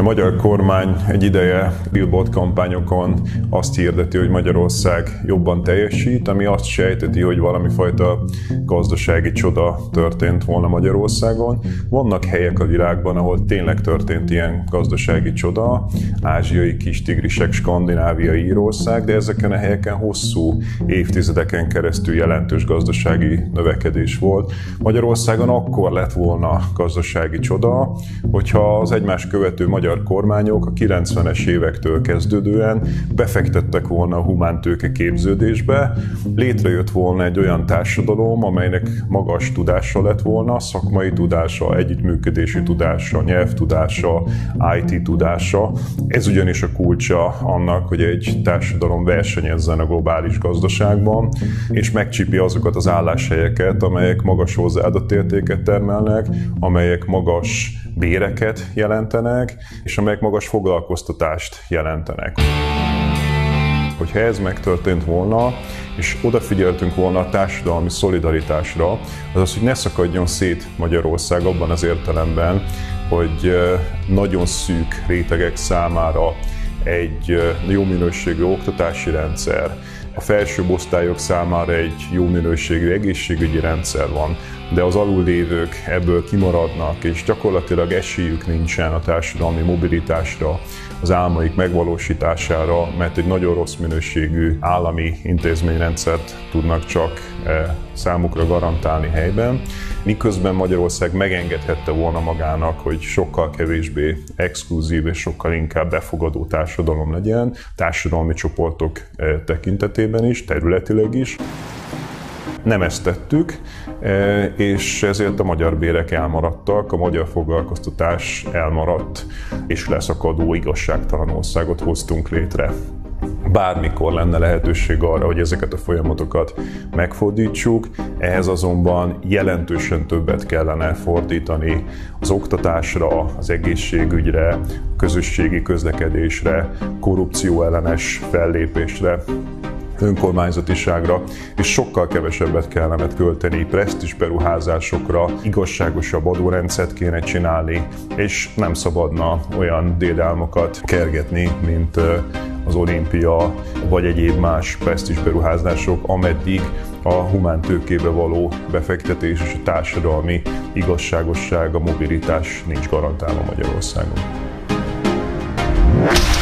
magyar kormány egy ideje billboard kampányokon azt hirdeti, hogy Magyarország jobban teljesít, ami azt sejteti, hogy valami fajta gazdasági csoda történt volna Magyarországon. Vannak helyek a világban, ahol tényleg történt ilyen gazdasági csoda, ázsiai kistigrisek, Skandináviai Írország, de ezeken a helyeken hosszú évtizedeken keresztül jelentős gazdasági növekedés volt. Magyarországon akkor lett volna gazdasági csoda, hogyha az egymást követő magyar kormányok a 90-es évektől kezdődően befektettek volna a humántőke képződésbe, létrejött volna egy olyan társadalom, amelynek magas tudása lett volna, szakmai tudása, együttműködési tudása, nyelvtudása, IT tudása. Ez ugyanis a kulcsa annak, hogy egy társadalom versenyezzen a globális gazdaságban, és megcsípi azokat az álláshelyeket, amelyek magas hozzáadott értéket termelnek, amelyek magas béreket jelentenek, és amelyek magas foglalkoztatást jelentenek. Hogyha ez megtörtént volna, és odafigyeltünk volna a társadalmi szolidaritásra, azaz, hogy ne szakadjon szét Magyarország abban az értelemben, hogy nagyon szűk rétegek számára egy jó minőségű oktatási rendszer, a felsőbb osztályok számára egy jó minőségű egészségügyi rendszer van, de az alullévők ebből kimaradnak, és gyakorlatilag esélyük nincsen a társadalmi mobilitásra, az álmaik megvalósítására, mert egy nagyon rossz minőségű állami intézményrendszert tudnak csak számukra garantálni helyben, miközben Magyarország megengedhette volna magának, hogy sokkal kevésbé exkluzív és sokkal inkább befogadó társadalom legyen, társadalmi csoportok tekintetében is, területileg is. Nem ezt tettük, és ezért a magyar bérek elmaradtak, a magyar foglalkoztatás elmaradt, és leszakadó, igazságtalan országot hoztunk létre. Bármikor lenne lehetőség arra, hogy ezeket a folyamatokat megfordítsuk, ehhez azonban jelentősen többet kellene fordítani az oktatásra, az egészségügyre, a közösségi közlekedésre, korrupcióellenes fellépésre, önkormányzatiságra, és sokkal kevesebbet kellene költeni presztízs beruházásokra, igazságosabb adórendszert kéne csinálni, és nem szabadna olyan dédálmokat kergetni, mint az olimpia, vagy egyéb más presztízs beruházások, ameddig a humántőkébe való befektetés és a társadalmi igazságosság, a mobilitás nincs garantálva Magyarországon.